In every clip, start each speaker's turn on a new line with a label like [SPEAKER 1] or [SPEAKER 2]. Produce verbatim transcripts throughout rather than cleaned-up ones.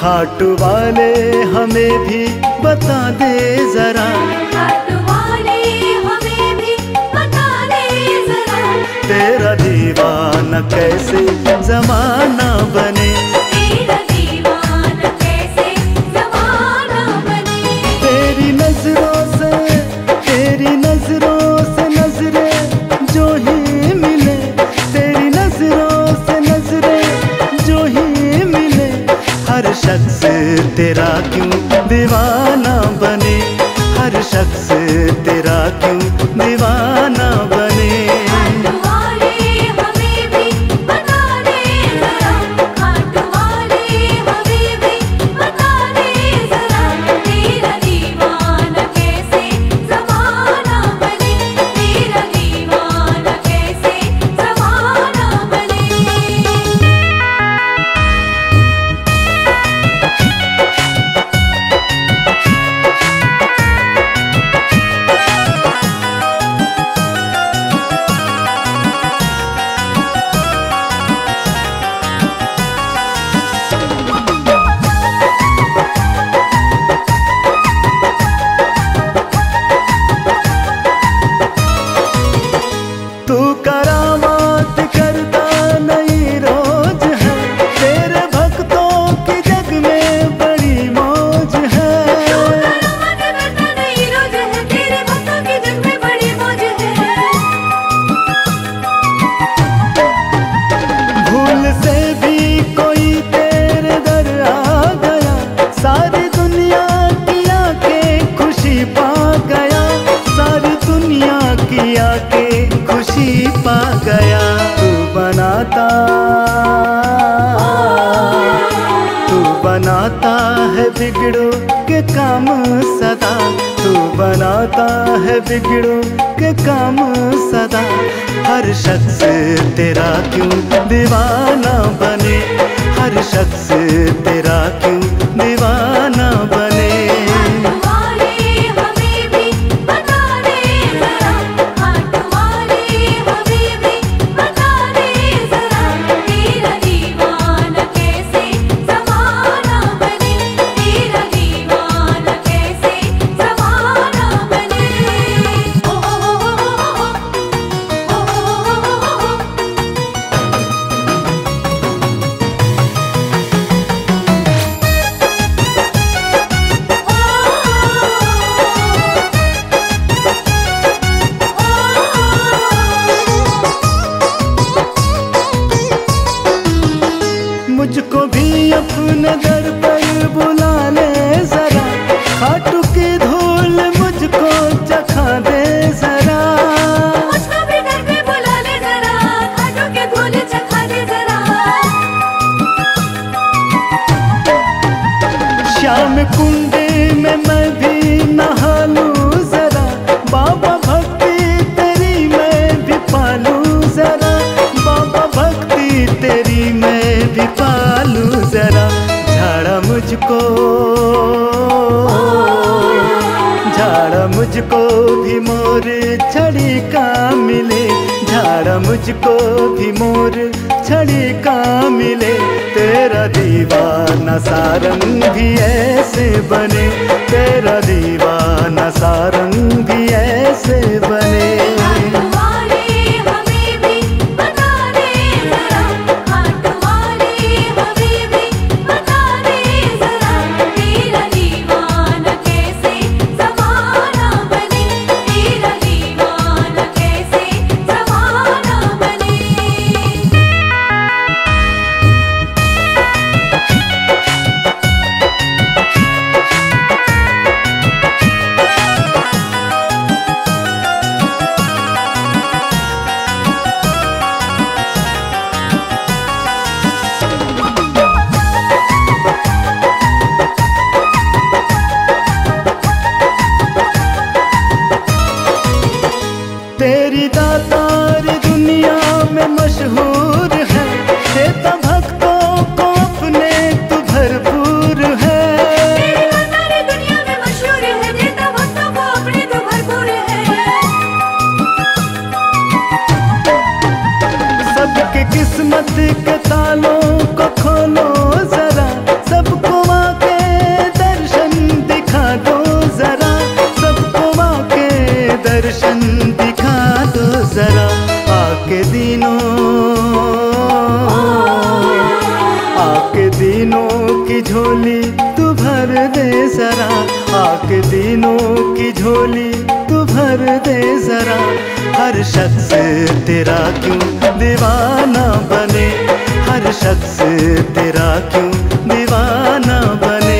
[SPEAKER 1] खाटू वाले हमें भी बता दे जरा,
[SPEAKER 2] खाटू वाले हमें भी बता दे जरा,
[SPEAKER 1] तेरा दीवाना कैसे जमाना बने,
[SPEAKER 2] तेरा दीवाना कैसे जमाना बने।
[SPEAKER 1] तेरी नजरों से तेरी नजरों से नजरे जो ही मिले, तेरी नजरों से नजरे जो ही मिले, हर शख्स तेरा क्यों दीवाना बने, हर शख्स तेरा क्यों दीवाना बने।
[SPEAKER 2] खाटू वाले हमें भी बता दे जरा, खाटू वाले हमें भी बता दे जरा, तेरा दीवाना कैसे जमाना बने, तेरा दीवाना कैसे जमाना बने।
[SPEAKER 1] तू करामात करता नहीं रोज है, तेरे भक्तों की जग में बड़ी मौज है।
[SPEAKER 2] करामात करता नहीं रोज है, तेरे भक्तों की जग में बड़ी मौज है।
[SPEAKER 1] भूल से भी कोई तेरे दर आ गया, सारी दुनिया की आंखें खुशी पा गया, सारी दुनिया की आंखें खुशी पा गया। तू बनाता तू बनाता है बिगड़ों के काम सदा, तू बनाता है बिगड़ों के काम सदा, हर शख्स तेरा क्यों दीवाना बने, हर शख्स तेरा क्यों दीवाना बने।
[SPEAKER 2] खाटू वाले हमें भी बता दे जरा, खाटू वाले हमें भी बता दे जरा, तेरा दीवाना कैसे जमाना बने, तेरा दीवाना कैसे जमाना बने। ओ ओ ओ ओ ओ
[SPEAKER 1] मुझको भी अपने दर पर बुला ले जरा, खाटू की धूल मुझको चखा दे जरा।
[SPEAKER 2] मुझको भी घर पे बुला ले जरा, खाटू के धूल चखा दे जरा।
[SPEAKER 1] श्याम कुंडे में मैं भी नहा लूं जरा, बाबा भक्ति तेरी मैं भी पालूं जरा, बाबा भक्ति तेरी मैं भी पालूं जरा। झाड़ा मुझको झाड़ा मुझको भी मोर छड़ी का मिले, झाड़ा मुझको भी मोर छड़ी का मिले, तेरा दीवाना सारंग भी ऐसे बने, तेरा दीवाना सारंग भी ऐसे बने।
[SPEAKER 2] खाटू वाले हमें भी बता दे जरा, खाटू वाले हमें भी बता दे जरा, तेरा दीवाना कैसे जमाना बने, तेरा दीवाना कैसे जमाना बने।
[SPEAKER 1] तेरी दातार दुनिया में मशहूर है, देता भक्तों को अपने तू भरपूर है।
[SPEAKER 2] तेरी दातारी दुनिया में मशहूर है, देता भक्तों को अपने तो भरपूर है। सबके किस्मत के तालों को खोलो जरा, सबको
[SPEAKER 1] दे जरा, हर शख्स तेरा क्यों दीवाना बने, हर शख्स तेरा क्यों दीवाना बने।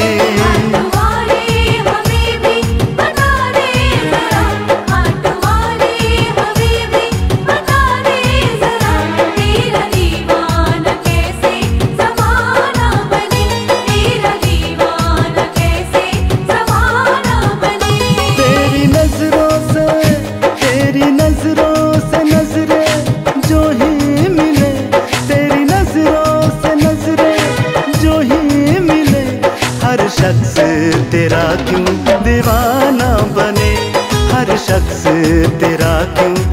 [SPEAKER 1] हर शख्स तेरा क्यों दीवाना बने, हर शख्स तेरा क्यों